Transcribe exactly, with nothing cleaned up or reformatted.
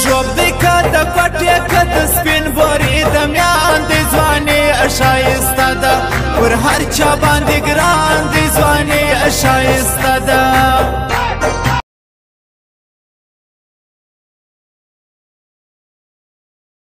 ژوب دی که د پټې که د سپین بورې د میاندې ځواني ښایسته ده پر هر چا باندې ګران دی ځواني ښایسته ده